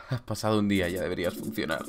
Has pasado un día, ya deberías funcionar.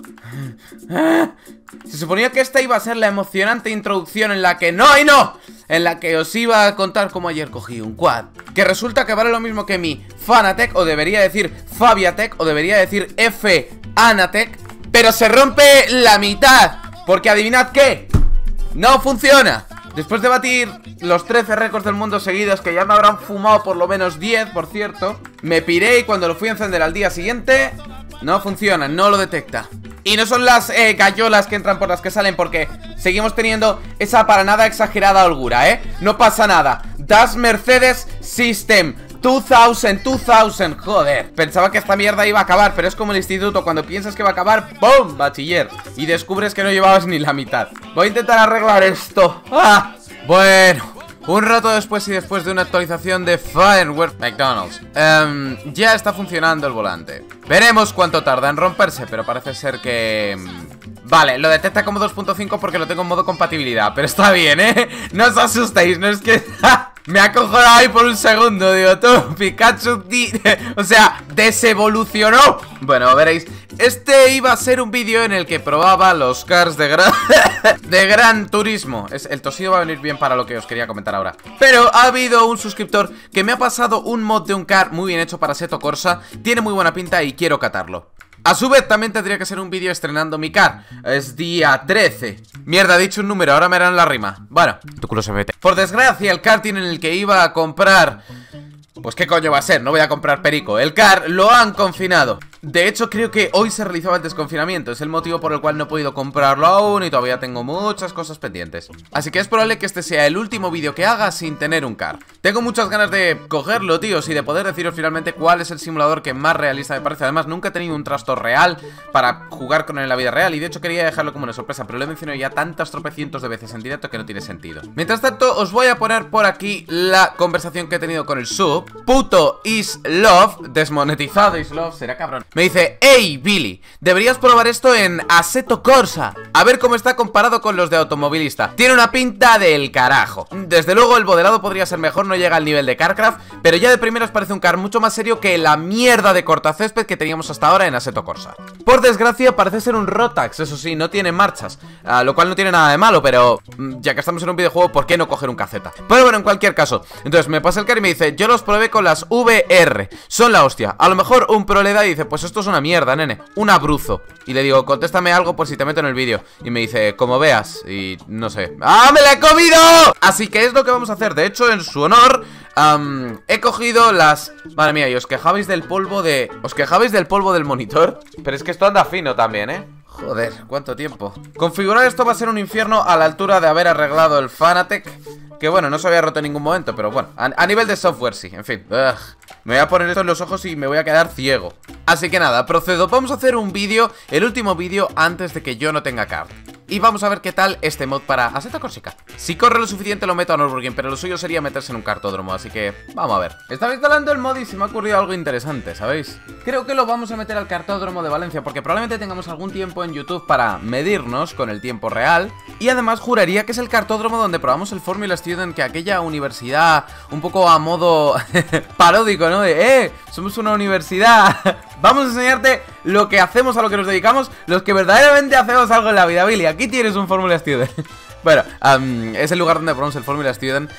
Se suponía que esta iba a ser la emocionante introducción en la que... ¡No y no! En la que os iba a contar cómo ayer cogí un quad, que resulta que vale lo mismo que mi Fanatec, o debería decir Fabiatec, o debería decir F-Anatec, pero se rompe la mitad, porque adivinad qué, no funciona. Después de batir los 13 récords del mundo seguidos, que ya me habrán fumado por lo menos 10, por cierto, me piré y cuando lo fui a encender al día siguiente, no funciona, no lo detecta. Y no son las gallolas que entran por las que salen, porque seguimos teniendo esa para nada exagerada holgura, no pasa nada. Das Mercedes System 2000, joder. Pensaba que esta mierda iba a acabar, pero es como el instituto, cuando piensas que va a acabar, ¡pum! Bachiller. Y descubres que no llevabas ni la mitad. Voy a intentar arreglar esto. ¡Ah! Bueno, un rato después y después de una actualización de firmware McDonald's, ya está funcionando el volante. Veremos cuánto tarda en romperse, pero parece ser que... Vale, lo detecta como 2.5 porque lo tengo en modo compatibilidad, pero está bien, no os asustéis, no es que... Me ha acojonado ahí por un segundo, digo, tú, Pikachu, o sea, desevolucionó. Bueno, veréis, este iba a ser un vídeo en el que probaba los cars de Gran Turismo. El tosido va a venir bien para lo que os quería comentar ahora. Pero ha habido un suscriptor que me ha pasado un mod de un car muy bien hecho para Assetto Corsa. Tiene muy buena pinta y quiero catarlo. A su vez también tendría que ser un vídeo estrenando mi car. Es día 13. Mierda, he dicho un número, ahora me harán la rima. Bueno, tu culo se mete. Por desgracia, el karting en el que iba a comprar... Pues qué coño va a ser, no voy a comprar perico. El car lo han confinado. De hecho, creo que hoy se realizaba el desconfinamiento. Es el motivo por el cual no he podido comprarlo aún y todavía tengo muchas cosas pendientes. Así que es probable que este sea el último vídeo que haga sin tener un car. Tengo muchas ganas de cogerlo, tíos, y de poder deciros finalmente cuál es el simulador que más realista me parece. Además, nunca he tenido un trastor real para jugar con él en la vida real. Y de hecho quería dejarlo como una sorpresa, pero lo he mencionado ya tantas tropecientos de veces en directo que no tiene sentido. Mientras tanto, os voy a poner por aquí la conversación que he tenido con el sub. Puto is love, desmonetizado is love, será cabrón. Me dice, hey Billy, deberías probar esto en Assetto Corsa, a ver cómo está comparado con los de automovilista. Tiene una pinta del carajo. Desde luego el modelado podría ser mejor, no llega al nivel de Carcraft, pero ya de primeras parece un car mucho más serio que la mierda de cortacésped que teníamos hasta ahora en Assetto Corsa. Por desgracia parece ser un Rotax, eso sí, no tiene marchas, lo cual no tiene nada de malo, pero ya que estamos en un videojuego, ¿por qué no coger un caceta? Pero bueno, en cualquier caso, entonces me pasa el car y me dice, yo los probé con las VR, son la hostia. A lo mejor un pro le da y dice, pues esto es una mierda, nene, un abruzo. Y le digo, contéstame algo por si te meto en el vídeo. Y me dice, como veas, y no sé. ¡Ah, me la he comido! Así que es lo que vamos a hacer. De hecho, en su honor, he cogido las... Madre mía, y os quejabais del polvo de... ¿Os quejabais del polvo del monitor? Pero es que esto anda fino también, Joder, ¿cuánto tiempo? Configurar esto va a ser un infierno a la altura de haber arreglado el Fanatec, que bueno, no se había roto en ningún momento, pero bueno, a nivel de software sí, en fin. Me voy a poner esto en los ojos y me voy a quedar ciego. Así que nada, procedo, vamos a hacer un vídeo, el último vídeo antes de que yo no tenga car. Y vamos a ver qué tal este mod para Assetto Corsica. Si corre lo suficiente lo meto a Nürburgring, pero lo suyo sería meterse en un cartódromo, así que vamos a ver. Estaba instalando el mod y se me ha ocurrido algo interesante, ¿sabéis? Creo que lo vamos a meter al cartódromo de Valencia, porque probablemente tengamos algún tiempo en YouTube para medirnos con el tiempo real. Y además juraría que es el cartódromo donde probamos el Formula Student, que aquella universidad un poco a modo paródico, ¿no? De, somos una universidad. Vamos a enseñarte lo que hacemos, a lo que nos dedicamos, los que verdaderamente hacemos algo en la vida, Billy. Aquí tienes un Formula Student. Bueno, es el lugar donde probamos el Formula Student,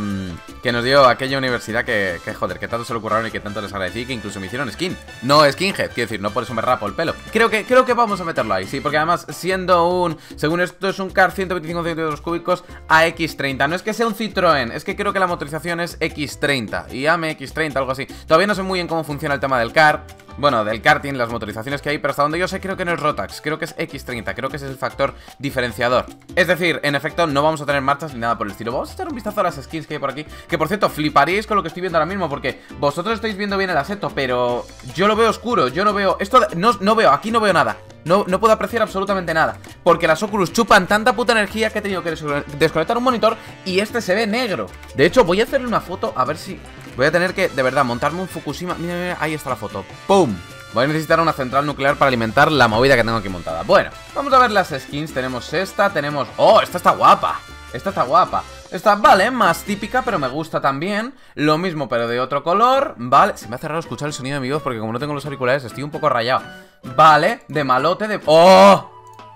que nos dio aquella universidad que joder, que tanto se lo curraron y que tanto les agradecí, que incluso me hicieron skin. No skinhead, quiero decir, no por eso me rapo el pelo. Creo que vamos a meterlo ahí, sí, porque además siendo un... Según esto es un car 125 centímetros cúbicos AX30. No es que sea un Citroën, es que creo que la motorización es X30 y AME X30, algo así. Todavía no sé muy bien cómo funciona el tema del car. Bueno, del karting, las motorizaciones que hay, pero hasta donde yo sé creo que no es Rotax, creo que es X30, creo que ese es el factor diferenciador. Es decir, en efecto no vamos a tener marchas ni nada por el estilo. Vamos a echar un vistazo a las skins que hay por aquí, que por cierto fliparíais con lo que estoy viendo ahora mismo, porque vosotros estáis viendo bien el Assetto, pero yo lo veo oscuro, yo no veo... Esto no veo, aquí no veo nada. No puedo apreciar absolutamente nada, porque las Oculus chupan tanta puta energía que he tenido que desconectar un monitor y este se ve negro. De hecho, voy a hacerle una foto a ver si... Voy a tener que, de verdad, montarme un Fukushima. Mira, mira, ahí está la foto. ¡Pum! Voy a necesitar una central nuclear para alimentar la movida que tengo aquí montada. Bueno, vamos a ver las skins. Tenemos esta, tenemos... ¡Oh! Esta está guapa. Esta está guapa. Esta, vale, más típica, pero me gusta también. Lo mismo, pero de otro color. Vale, se me hace raro escuchar el sonido de mi voz porque como no tengo los auriculares estoy un poco rayado. Vale, de malote, de... ¡Oh!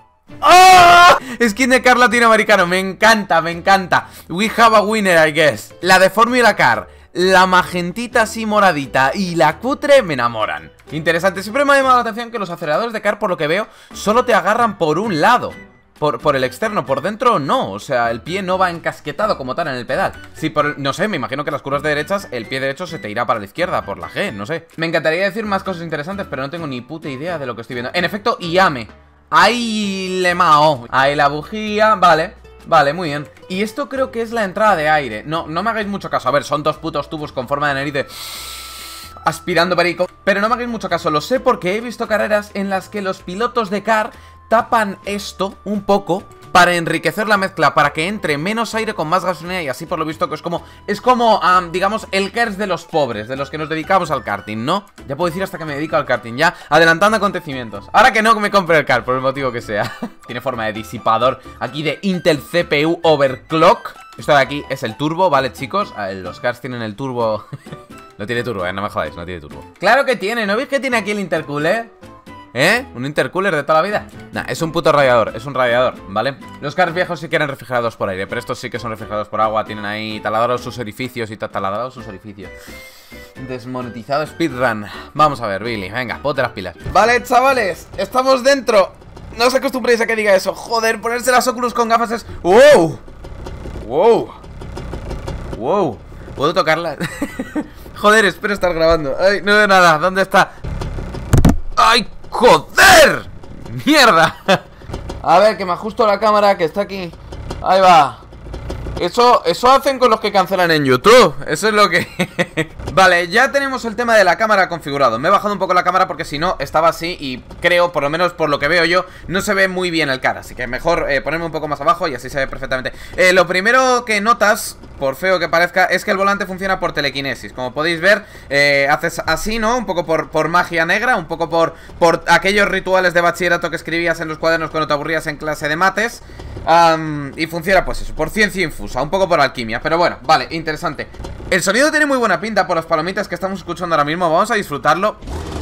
¡Oh! Skin de car latinoamericano, me encanta, me encanta. We have a winner, I guess. La de Formula Car, la magentita así moradita y la cutre me enamoran. Interesante, siempre me ha llamado la atención que los aceleradores de car, por lo que veo, solo te agarran por un lado. Por el externo, por dentro no. O sea, el pie no va encasquetado como tal en el pedal. Sí, no sé, me imagino que las curvas de derechas el pie derecho se te irá para la izquierda, por la G, no sé. Me encantaría decir más cosas interesantes, pero no tengo ni puta idea de lo que estoy viendo. En efecto, IAME. Ahí le mao. Ahí la bujía, vale. Vale, muy bien. Y esto creo que es la entrada de aire. No me hagáis mucho caso. A ver, son dos putos tubos con forma de nariz de... aspirando perico. Pero no me hagáis mucho caso. Lo sé porque he visto carreras en las que los pilotos de car tapan esto un poco para enriquecer la mezcla, para que entre menos aire con más gasolina. Y así por lo visto que es como, digamos, el KERS de los pobres, de los que nos dedicamos al karting, ¿no? Ya puedo decir hasta que me dedico al karting, ya adelantando acontecimientos. Ahora que no me compre el car, por el motivo que sea. Tiene forma de disipador aquí de Intel CPU Overclock. Esto de aquí es el turbo, ¿vale, chicos? Los cars tienen el turbo... No tiene turbo, no me jodáis, no tiene turbo. ¡Claro que tiene! ¿No veis que tiene aquí el intercooler? ¿Eh? ¿Un intercooler de toda la vida? Nah, es un puto radiador, es un radiador, ¿vale? Los cars viejos sí que eran refrigerados por aire, pero estos sí que son refrigerados por agua. Tienen ahí taladrados sus orificios y taladrados sus orificios. Desmonetizado speedrun. Vamos a ver, Billy, venga, ponte las pilas. Vale, chavales, estamos dentro. No os acostumbréis a que diga eso. Joder, ponerse las Oculus con gafas es... ¡Wow! ¡Wow! ¡Wow! ¿Puedo tocarlas? Joder, espero estar grabando. Ay, no veo nada, ¿dónde está? ¡Ay! ¡Joder! ¡Mierda! A ver, que me ajusto la cámara que está aquí. Ahí va. Eso hacen con los que cancelan en YouTube. Eso es lo que... Vale, ya tenemos el tema de la cámara configurado. Me he bajado un poco la cámara porque si no estaba así. Y creo, por lo menos por lo que veo yo, no se ve muy bien el car. Así que mejor ponerme un poco más abajo y así se ve perfectamente. Lo primero que notas, por feo que parezca, es que el volante funciona por telequinesis. Como podéis ver, haces así, ¿no? Un poco por magia negra, un poco por aquellos rituales de bachillerato que escribías en los cuadernos cuando te aburrías en clase de mates. Y funciona pues eso, por ciencia infusa, un poco por alquimia. Pero bueno, vale, interesante. El sonido tiene muy buena pinta por las palomitas que estamos escuchando ahora mismo. Vamos a disfrutarlo.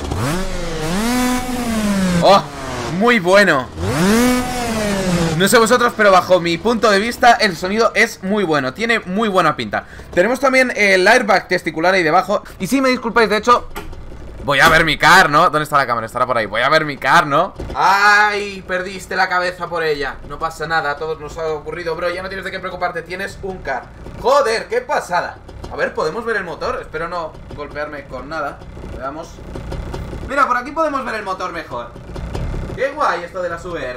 ¡Oh! Muy bueno. No sé vosotros, pero bajo mi punto de vista el sonido es muy bueno, tiene muy buena pinta. Tenemos también el airbag testicular ahí debajo. Y si me disculpáis, de hecho... Voy a ver mi car, ¿no? ¿Dónde está la cámara? Estará por ahí. Voy a ver mi car, ¿no? ¡Ay! Perdiste la cabeza por ella. No pasa nada, a todos nos ha ocurrido, bro. Ya no tienes de qué preocuparte, tienes un car. ¡Joder! ¡Qué pasada! A ver, ¿podemos ver el motor? Espero no golpearme con nada. Veamos. Mira, por aquí podemos ver el motor mejor. ¡Qué guay esto de las VR!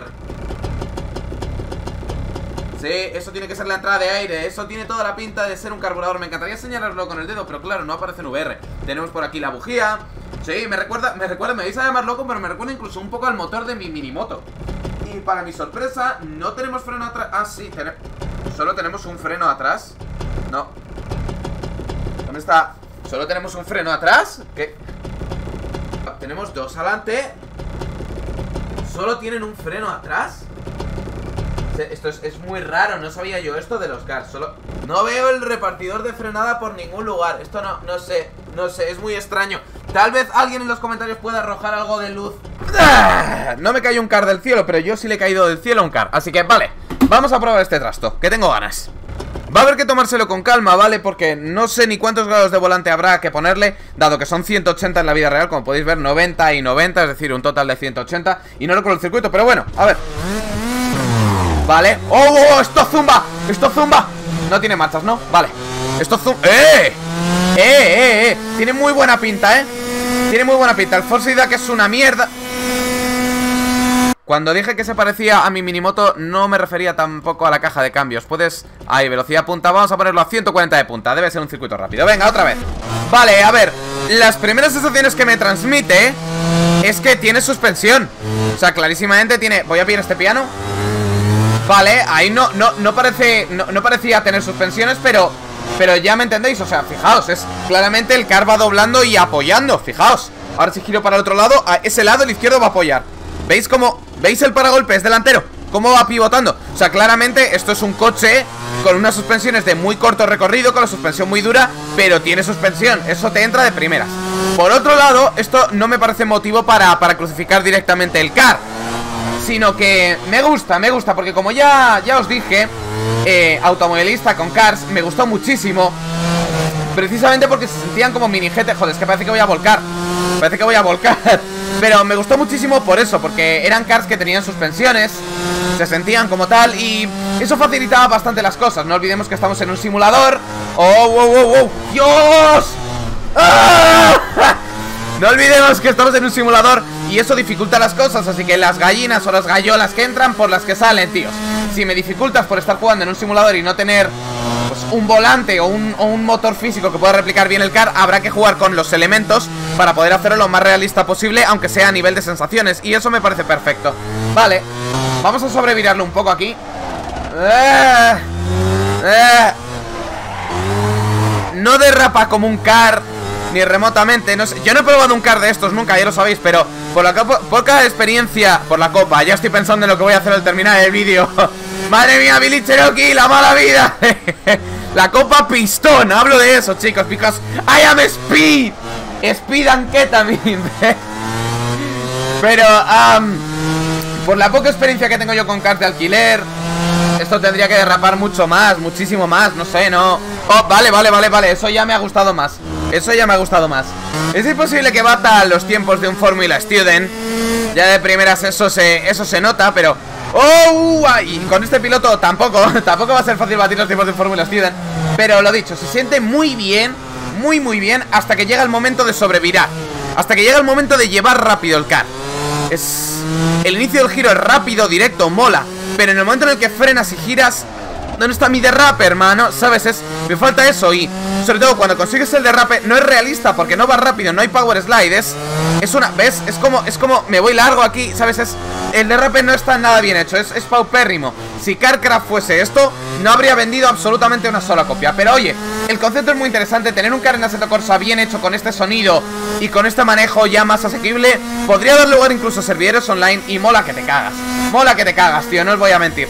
Sí, eso tiene que ser la entrada de aire. Eso tiene toda la pinta de ser un carburador. Me encantaría señalarlo con el dedo, pero claro, no aparece en VR. Tenemos por aquí la bujía. Sí, me recuerda, me vais a llamar loco, pero me recuerda incluso un poco al motor de mi minimoto. Y para mi sorpresa, no tenemos freno atrás. Ah, sí, solo tenemos un freno atrás. No. ¿Dónde está? ¿Solo tenemos un freno atrás? ¿Qué? Tenemos dos adelante. ¿Solo tienen un freno atrás? Esto es muy raro, no sabía yo esto de los cars. No veo el repartidor de frenada por ningún lugar. Esto no sé, es muy extraño. Tal vez alguien en los comentarios pueda arrojar algo de luz. No me cayó un car del cielo, pero yo sí le he caído del cielo a un car. Así que vale, vamos a probar este trasto, que tengo ganas. Va a haber que tomárselo con calma, ¿vale? Porque no sé ni cuántos grados de volante habrá que ponerle, dado que son 180 en la vida real. Como podéis ver, 90 y 90, es decir, un total de 180. Y no lo con el circuito, pero bueno, a ver. Vale. ¡Oh! ¡Esto zumba! ¡Esto zumba! No tiene marchas, ¿no? Vale. Esto zumba. Tiene muy buena pinta, ¿eh? Tiene muy buena pinta. El Force Ida, que es una mierda. Cuando dije que se parecía a mi minimoto, no me refería tampoco a la caja de cambios. Puedes... Ahí, velocidad punta. Vamos a ponerlo a 140 de punta. Debe ser un circuito rápido. Venga, otra vez. Vale, a ver. Las primeras sensaciones que me transmite es que tiene suspensión. O sea, clarísimamente tiene... Voy a pillar este piano. Vale, ahí no parecía tener suspensiones, pero ya me entendéis, o sea, fijaos, es claramente el car va doblando y apoyando, fijaos. Ahora si giro para el otro lado, a ese lado el izquierdo va a apoyar. ¿Veis cómo? ¿Veis el paragolpes delantero? ¿Cómo va pivotando? O sea, claramente esto es un coche con unas suspensiones de muy corto recorrido, con la suspensión muy dura, pero tiene suspensión, eso te entra de primeras. Por otro lado, esto no me parece motivo para crucificar directamente el car, sino que me gusta, porque como ya os dije, automovilista con cars, me gustó muchísimo. Precisamente porque se sentían como mini GT. Joder, es que parece que voy a volcar. Pero me gustó muchísimo por eso, porque eran cars que tenían suspensiones, se sentían como tal, y eso facilitaba bastante las cosas. No olvidemos que estamos en un simulador. ¡Oh, wow, wow, wow! ¡Dios! ¡Ah! No olvidemos que estamos en un simulador y eso dificulta las cosas, así que las gallinas o las gallolas que entran por las que salen, tíos. Si me dificultas por estar jugando en un simulador y no tener pues un volante o un motor físico que pueda replicar bien el car, habrá que jugar con los elementos para poder hacerlo lo más realista posible, aunque sea a nivel de sensaciones, y eso me parece perfecto. Vale, vamos a sobrevirarlo un poco aquí. No derrapa como un car ni remotamente, no sé. Yo no he probado un car de estos nunca, ya lo sabéis, pero por la poca experiencia, por la copa, ya estoy pensando en lo que voy a hacer al terminar el vídeo. Madre mía, Billy Cherokee, la mala vida. La copa pistón, hablo de eso, chicos, because I am speed. Speed and ketamine. Pero, por la poca experiencia que tengo yo con cars de alquiler, esto tendría que derrapar mucho más, muchísimo más, no sé, no. Oh, vale, eso ya me ha gustado más. Es imposible que bata los tiempos de un Formula Student. Ya de primeras eso se nota, pero... ¡Oh! Y con este piloto tampoco va a ser fácil batir los tiempos de un Formula Student. Pero lo dicho, se siente muy bien, muy bien, hasta que llega el momento de sobrevirar. Hasta que llega el momento de llevar rápido el car. El inicio del giro es rápido, directo, mola. Pero en el momento en el que frenas y giras, ¿dónde está mi derrape, hermano? ¿Sabes? Me falta eso. Y sobre todo cuando consigues el derrape, no es realista porque no va rápido, no hay power slide. Es una... ¿Ves? Es como me voy largo aquí, ¿sabes? El derrape no está nada bien hecho, es paupérrimo. Si Carcraft fuese esto, no habría vendido absolutamente una sola copia. Pero oye, el concepto es muy interesante. Tener un car en Assetto Corsa bien hecho, con este sonido y con este manejo ya más asequible, podría dar lugar incluso a servidores online. Y mola que te cagas, tío, no os voy a mentir.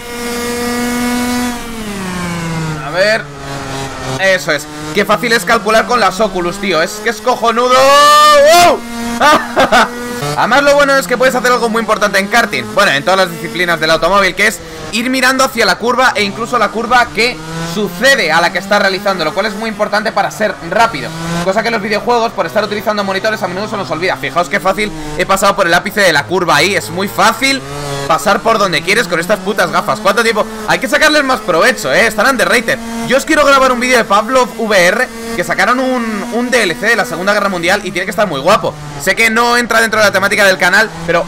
A ver... Eso es. Qué fácil es calcular con las Oculus, tío. Es que es cojonudo. ¡Oh! Además lo bueno es que puedes hacer algo muy importante en karting. Bueno, en todas las disciplinas del automóvil, que es ir mirando hacia la curva e incluso la curva que sucede a la que estás realizando, lo cual es muy importante para ser rápido. Cosa que en los videojuegos, por estar utilizando monitores, a menudo se nos olvida. Fijaos qué fácil he pasado por el ápice de la curva ahí. Es muy fácil pasar por donde quieres con estas putas gafas. ¿Cuánto tiempo? Hay que sacarles más provecho, están underrated. Yo os quiero grabar un vídeo de Pavlov VR, que sacaron un DLC de la Segunda Guerra Mundial y tiene que estar muy guapo. Sé que no entra dentro de la temática del canal, pero...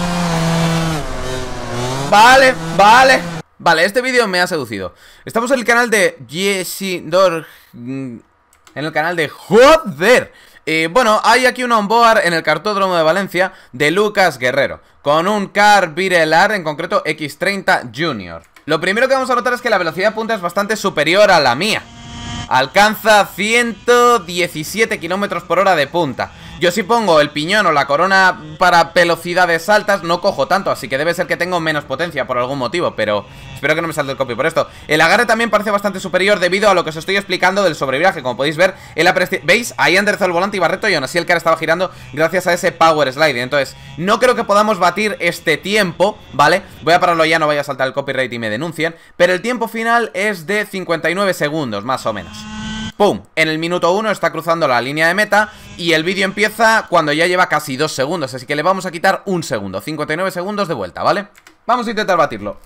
Vale, este vídeo me ha seducido. Estamos en el canal de Yesidor... En el canal de... ¡Joder! Bueno, hay aquí un onboard en el cartódromo de Valencia de Lucas Guerrero, con un car Virelar, en concreto X30 Junior. Lo primero que vamos a notar es que la velocidad de punta es bastante superior a la mía. Alcanza 117 km/h de punta. Yo si pongo el piñón o la corona para velocidades altas no cojo tanto, así que debe ser que tengo menos potencia por algún motivo, pero espero que no me salte el copy por esto. El agarre también parece bastante superior debido a lo que os estoy explicando del sobreviraje. Como podéis ver, ¿veis? Ahí enderezó el volante y barreto y aún así el car estaba girando gracias a ese power slide. Entonces, no creo que podamos batir este tiempo, ¿vale? Voy a pararlo ya, no vaya a saltar el copyright y me denuncian. Pero el tiempo final es de 59 segundos, más o menos. ¡Pum! En el minuto 1 está cruzando la línea de meta y el vídeo empieza cuando ya lleva casi 2 segundos, así que le vamos a quitar 1 segundo, 59 segundos de vuelta, ¿vale? Vamos a intentar batirlo.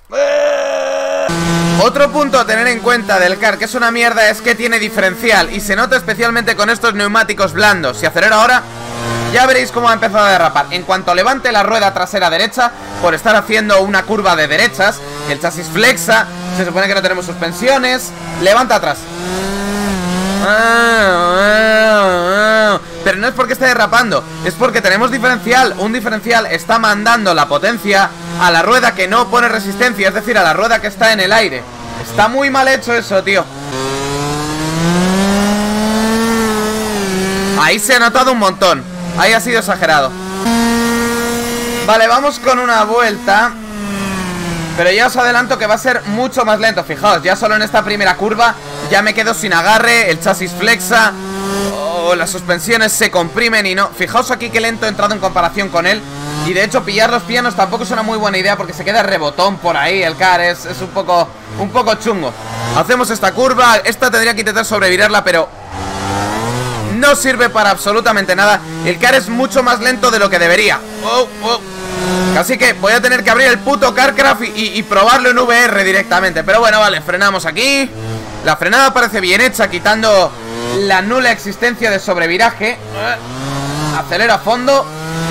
Otro punto a tener en cuenta del car, que es una mierda, es que tiene diferencial y se nota especialmente con estos neumáticos blandos. Si acelero ahora, ya veréis cómo ha empezado a derrapar. En cuanto levante la rueda trasera derecha, por estar haciendo una curva de derechas, el chasis flexa, se supone que no tenemos suspensiones, levanta atrás. Pero no es porque esté derrapando, es porque tenemos diferencial. Un diferencial está mandando la potencia a la rueda que no pone resistencia, es decir, a la rueda que está en el aire. Está muy mal hecho eso, tío. Ahí se ha notado un montón. Ahí ha sido exagerado. Vale, vamos con una vuelta. Pero ya os adelanto que va a ser mucho más lento. Fijaos, ya solo en esta primera curva ya me quedo sin agarre, el chasis flexa. las suspensiones se comprimen y no. Fijaos aquí que lento he entrado en comparación con él. Y de hecho pillar los pianos tampoco es una muy buena idea, porque se queda rebotón por ahí el car. Es un poco chungo. Hacemos esta curva. Esta tendría que intentar sobrevirarla, pero no sirve para absolutamente nada. El car es mucho más lento de lo que debería. Así que voy a tener que abrir el puto CarCraft y probarlo en VR directamente. Pero bueno, vale, frenamos aquí. La frenada parece bien hecha, quitando la nula existencia de sobreviraje. Acelera a fondo.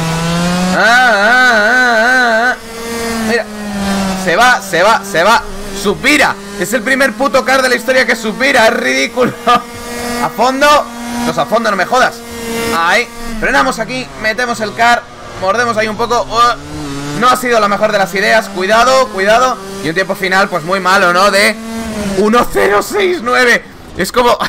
Mira, se va. Supira. Es el primer puto car de la historia que supira. Es ridículo. A fondo. A fondo, no me jodas. Ahí, frenamos aquí, metemos el car, mordemos ahí un poco. No ha sido la mejor de las ideas. Cuidado. Y un tiempo final pues muy malo, ¿no? De 1:069. Es como...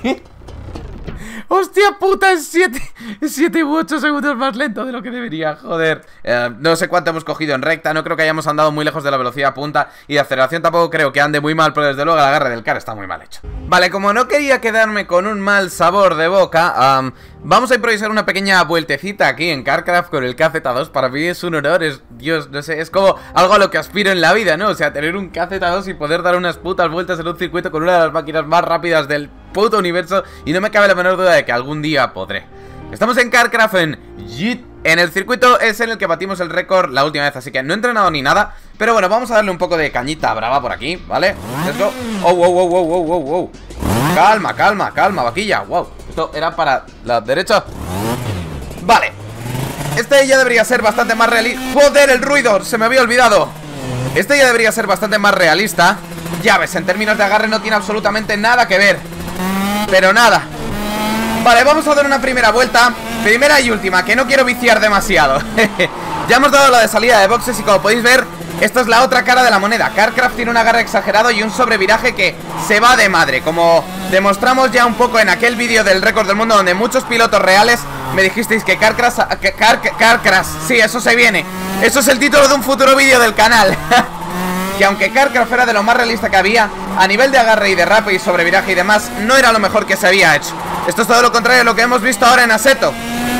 Hostia puta, es 7 u 8 segundos más lento de lo que debería, joder. No sé cuánto hemos cogido en recta. No creo que hayamos andado muy lejos de la velocidad punta. Y de aceleración tampoco creo que ande muy mal, pero desde luego el agarre del car está muy mal hecho. Vale, como no quería quedarme con un mal sabor de boca, vamos a improvisar una pequeña vueltecita aquí en CarCraft con el KZ2. Para mí es un honor, Dios, no sé, es como algo a lo que aspiro en la vida, ¿no? O sea, tener un KZ2 y poder dar unas putas vueltas en un circuito con una de las máquinas más rápidas del puto universo. Y no me cabe la menor duda de que algún día podré. Estamos en CarCraft en Yeet. En el circuito es en el que batimos el récord la última vez, así que no he entrenado ni nada. Pero bueno, vamos a darle un poco de cañita brava por aquí, ¿vale? Let's go. Wow. Calma, vaquilla. Wow, esto era para la derecha. Vale. Este ya debería ser bastante más realista. ¡Joder, el ruido! Se me había olvidado. Este ya debería ser bastante más realista. Ya ves, en términos de agarre no tiene absolutamente nada que ver. Pero nada. Vale, vamos a dar una primera vuelta. Primera y última, que no quiero viciar demasiado. Ya hemos dado la de salida de boxes y como podéis ver, esta es la otra cara de la moneda. CarCraft tiene un agarre exagerado y un sobreviraje que se va de madre. Como demostramos ya un poco en aquel vídeo del récord del mundo, donde muchos pilotos reales me dijisteis que CarCraft, sí, eso se viene. Eso es el título de un futuro vídeo del canal. Que aunque CarCraft era de lo más realista que había, a nivel de agarre y derrape y sobreviraje y demás, no era lo mejor que se había hecho. Esto es todo lo contrario a lo que hemos visto ahora en Assetto.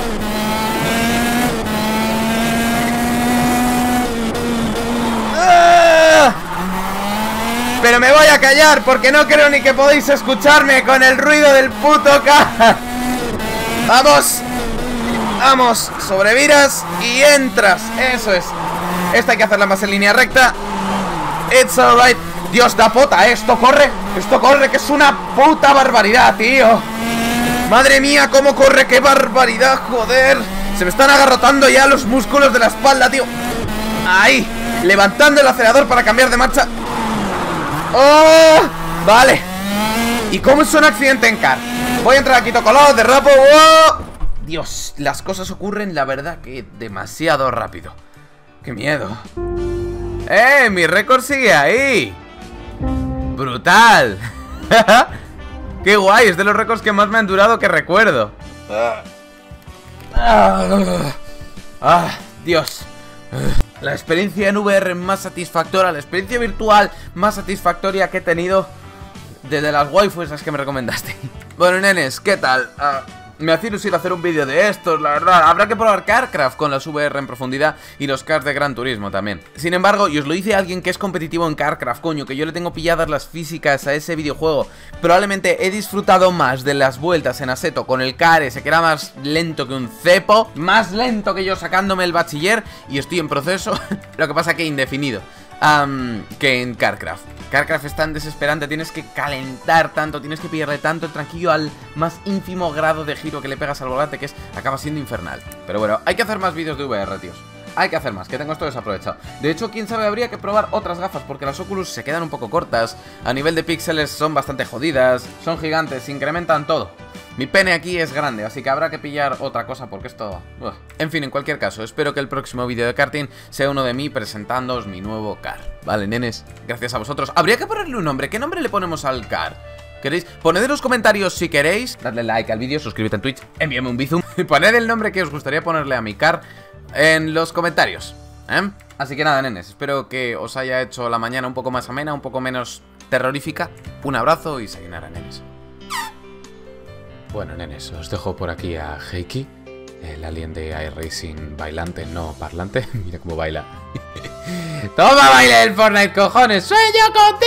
Pero me voy a callar porque no creo ni que podéis escucharme con el ruido del puto car. Vamos, sobreviras y entras. Eso es. Esta hay que hacerla más en línea recta. It's alright. Dios, da pota, esto corre, que es una puta barbaridad, tío. Madre mía, cómo corre, qué barbaridad, joder. Se me están agarrotando ya los músculos de la espalda, tío. Ahí, levantando el acelerador para cambiar de marcha. ¡Oh! Vale. ¿Y cómo es un accidente en car? Voy a entrar aquí, tocolado, derrapo. ¡Oh! Dios, las cosas ocurren, la verdad, que demasiado rápido. ¡Qué miedo! Mi récord sigue ahí. ¡Brutal! ¡Qué guay! Es de los récords que más me han durado que recuerdo. Dios. La experiencia en VR más satisfactoria, la experiencia virtual más satisfactoria que he tenido desde las waifus esas que me recomendaste. Bueno, nenes, ¿qué tal? Me hace ilusión hacer un vídeo de estos, la verdad. Habrá que probar CarCraft con las VR en profundidad y los cars de Gran Turismo también. Sin embargo, y os lo dice alguien que es competitivo en CarCraft, coño, que yo le tengo pilladas las físicas a ese videojuego. Probablemente he disfrutado más de las vueltas en Assetto con el car ese que era más lento que un cepo, más lento que yo sacándome el bachiller, y estoy en proceso, lo que pasa que indefinido, que en CarCraft. CarCraft es tan desesperante, tienes que calentar tanto, tienes que pillarle tanto el tranquillo al más ínfimo grado de giro que le pegas al volante, que acaba siendo infernal. Pero bueno, hay que hacer más vídeos de VR, tíos. Hay que hacer más, que tengo esto desaprovechado. De hecho, quién sabe, habría que probar otras gafas, porque las Oculus se quedan un poco cortas. A nivel de píxeles son bastante jodidas, son gigantes, incrementan todo. Mi pene aquí es grande, así que habrá que pillar otra cosa porque esto... En fin, en cualquier caso, espero que el próximo vídeo de karting sea uno de mí presentándoos mi nuevo car. Vale, nenes, gracias a vosotros. Habría que ponerle un nombre. ¿Qué nombre le ponemos al car? ¿Queréis? Poned en los comentarios si queréis. Dadle like al vídeo, suscríbete en Twitch, envíame un bizum. Poned el nombre que os gustaría ponerle a mi car en los comentarios, ¿eh? Así que nada, nenes, espero que os haya hecho la mañana un poco más amena, un poco menos terrorífica. Un abrazo y sayonara, nenes. Bueno, nenes, os dejo por aquí a Heiki, el alien de iRacing bailante, no parlante. Mira cómo baila. ¡Toma, baile el Fortnite, cojones! ¡Sueño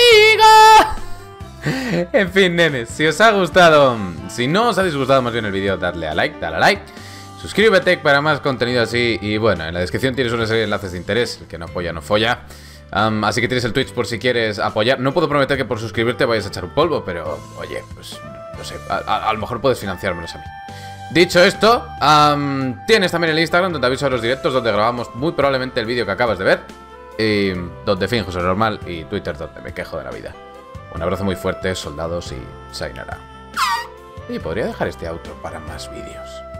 contigo! En fin, nenes, si os ha gustado, si no os ha disgustado más bien el vídeo, dadle a like, dale a like. Suscríbete para más contenido así. Y bueno, en la descripción tienes una serie de enlaces de interés. El que no apoya, no folla. Así que tienes el Twitch por si quieres apoyar. No puedo prometer que por suscribirte vayas a echar un polvo, pero oye, pues no sé, a lo mejor puedes financiármelos a mí. Dicho esto, tienes también el Instagram donde aviso a los directos, donde grabamos muy probablemente el vídeo que acabas de ver, y donde finjo ser normal, y Twitter donde me quejo de la vida. Un abrazo muy fuerte, soldados, y sayonara. Y podría dejar este outro para más vídeos.